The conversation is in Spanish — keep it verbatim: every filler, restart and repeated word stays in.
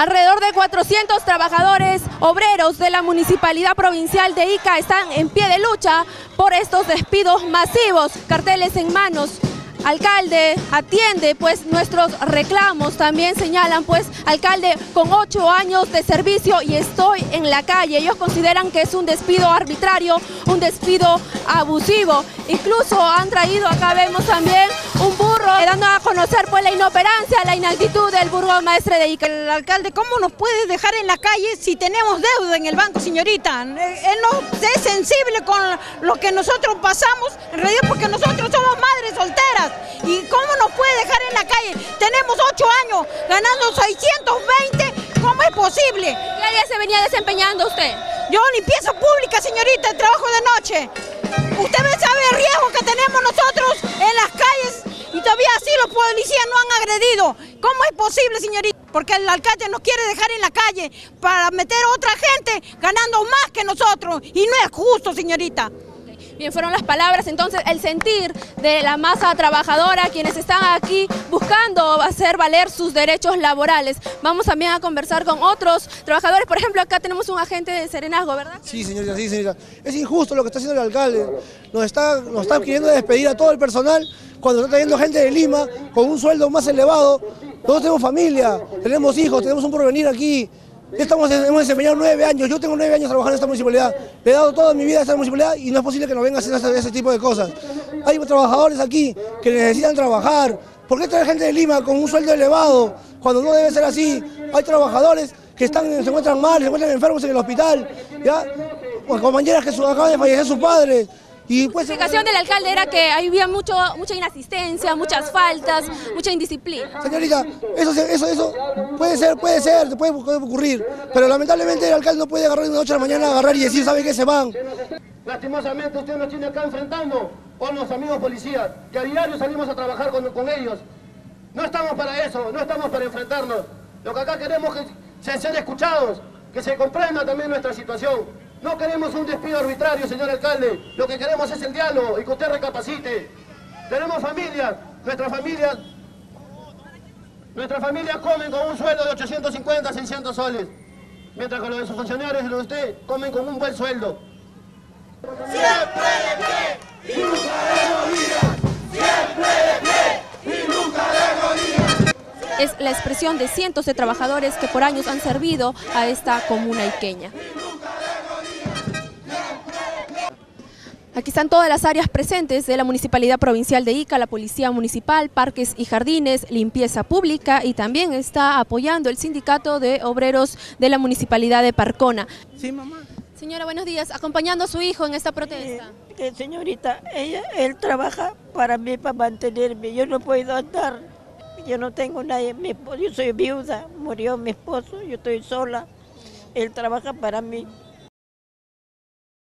Alrededor de cuatrocientos trabajadores obreros de la Municipalidad Provincial de Ica están en pie de lucha por estos despidos masivos, carteles en manos. Alcalde, atiende pues nuestros reclamos, también señalan pues, alcalde, con ocho años de servicio y estoy en la calle. Ellos consideran que es un despido arbitrario, un despido abusivo. Incluso han traído, acá vemos también un burro, eh, dando a conocer pues la inoperancia, la inactitud del burgomaestre de Ica. El alcalde, ¿cómo nos puede dejar en la calle si tenemos deuda en el banco, señorita? Él no es sensible con lo que nosotros pasamos, en realidad porque nosotros somos madres solteras. ¿Y cómo nos puede dejar en la calle? Tenemos ocho años ganando seiscientos veinte, ¿cómo es posible? ¿Qué área se venía desempeñando usted? Yo, limpieza pública, señorita, trabajo de noche. Usted sabe el riesgo que tenemos nosotros en las calles y todavía así los policías no han agredido. ¿Cómo es posible, señorita? Porque el alcalde nos quiere dejar en la calle para meter a otra gente ganando más que nosotros y no es justo, señorita. Bien, fueron las palabras, entonces el sentir de la masa trabajadora, quienes están aquí buscando hacer valer sus derechos laborales. Vamos también a conversar con otros trabajadores, por ejemplo, acá tenemos un agente de Serenazgo, ¿verdad? Sí, señorita, sí, señorita. Es injusto lo que está haciendo el alcalde. Nos está, nos está queriendo despedir a todo el personal cuando está trayendo gente de Lima con un sueldo más elevado. Todos tenemos familia, tenemos hijos, tenemos un porvenir aquí. Estamos, hemos desempeñado nueve años, yo tengo nueve años trabajando en esta municipalidad, le he dado toda mi vida a esta municipalidad y no es posible que nos venga a hacer ese, ese tipo de cosas. Hay trabajadores aquí que necesitan trabajar. ¿Por qué traer gente de Lima con un sueldo elevado cuando no debe ser así? Hay trabajadores que están, se encuentran mal, se encuentran enfermos en el hospital, ¿ya? Pues compañeras que su, acaban de fallecer sus padres. Y pues, la explicación del alcalde era que había mucho, mucha inasistencia, muchas faltas, mucha indisciplina. Señorita, eso, eso, eso puede ser, puede ser, puede ocurrir, pero lamentablemente el alcalde no puede agarrar de la noche a la mañana, agarrar y decir, ¿sabe qué? Se van. Lastimosamente usted nos tiene acá enfrentando con los amigos policías, que a diario salimos a trabajar con, con ellos. No estamos para eso, no estamos para enfrentarnos. Lo que acá queremos es ser escuchados, que se comprenda también nuestra situación. No queremos un despido arbitrario, señor alcalde. Lo que queremos es el diálogo y que usted recapacite. Tenemos familias, nuestras familias, nuestras familias comen con un sueldo de ochocientos cincuenta, seiscientos soles. Mientras que los de sus funcionarios y los de usted comen con un buen sueldo. Siempre de pie y nunca de rodillas. Siempre de pie y nunca de rodillas. Es la expresión de cientos de trabajadores que por años han servido a esta comuna iqueña. Aquí están todas las áreas presentes de la Municipalidad Provincial de Ica, la Policía Municipal, Parques y Jardines, Limpieza Pública y también está apoyando el Sindicato de Obreros de la Municipalidad de Parcona. Sí, mamá. Señora, buenos días. Acompañando a su hijo en esta protesta. Eh, eh, señorita, ella, él trabaja para mí, para mantenerme. Yo no puedo andar. Yo no tengo nadie. Mi, yo soy viuda, murió mi esposo, yo estoy sola. Él trabaja para mí.